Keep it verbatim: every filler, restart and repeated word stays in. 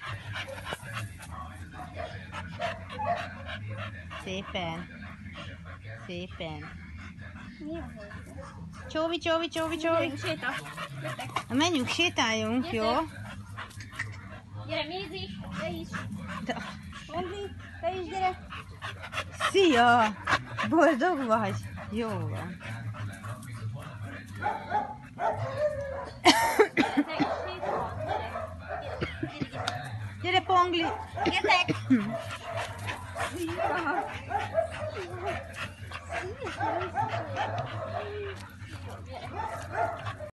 Szépen. Szépen. Csóvi, csóvi, csóvi, csóvi. Menjünk, sétáljunk, jó? Gyere, Mézi, te is. Pongi, te is gyere. Szia! Boldog vagy? Jó van. Gyere, Pongli! Gyertek! Szia!